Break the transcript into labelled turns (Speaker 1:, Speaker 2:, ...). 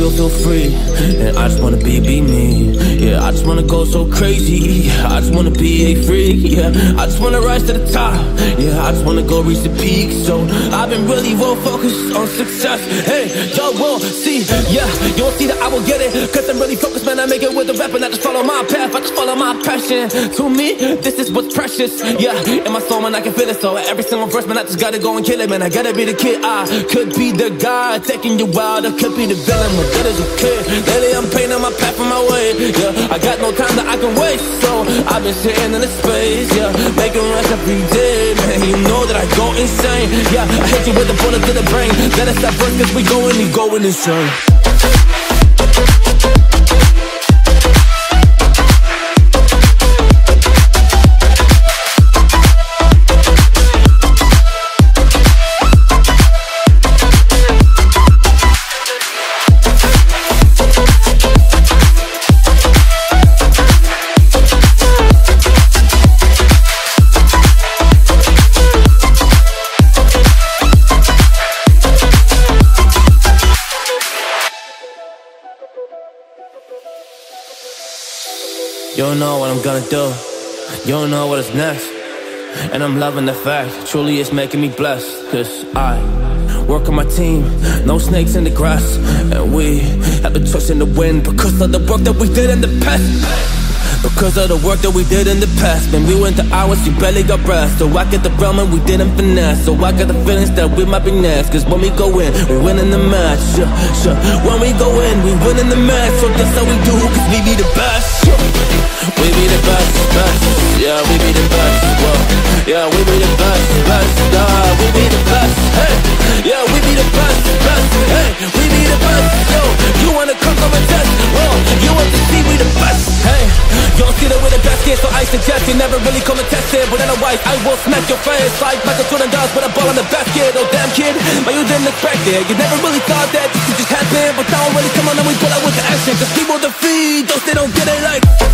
Speaker 1: feel so free, and I just wanna be me. Yeah, I just wanna go so crazy. I just wanna be a freak. Yeah, I just wanna rise to the top. Yeah, I just wanna go reach the peak. So I've been really well focused on success. Hey, y'all will see. Yeah, you won't see that I will get it, cause I'm really focused, man. I make it with the rap and I just follow my path. I just follow my passion. To me, this is what's precious. Yeah, in my soul, man, I can feel it. So every single verse, man, I just gotta go and kill it, man. I gotta be the kid. I could be the guy taking you wild. I could be the villain, but good as a kid. Lately I'm painting my path on my way. Yeah, I got no time that I can waste, so I've been sitting in the space. Yeah, making runs every day, man. You know that I go insane. Yeah, I hit you with a bullet to the brain. Let us stop first, cause we going insane. You don't know what I'm gonna do. You don't know what is next. And I'm loving the fact, truly it's making me blessed. Cause I work on my team, no snakes in the grass. And we have the trust in the wind because of the work that we did in the past. Because of the work that we did in the past. Man, we went to hours, you barely got rest. So I get the realm and we didn't finesse. So I got the feelings that we might be next. Cause when we go in, we win in the match. Sure. When we go in, we win in the match. So that's how we do, cause we be the best. We be the best, best. Yeah, we be the best. Whoa. Yeah, we be the best, best. We be the best. Hey, yeah, we be the best, best. Hey, we be the best. Yo, you wanna come and test? Whoa, you want to see we the best? Hey, you don't see that we're the best kid, so I suggest you never really come and test it. But otherwise, I will smack your face like Michael Jordan does with a ball in the basket. Oh damn kid, but you didn't expect it. You never really thought that this could just happen. But now I'm really come on and we pull out with the action. Cause people defeat those they don't get it like.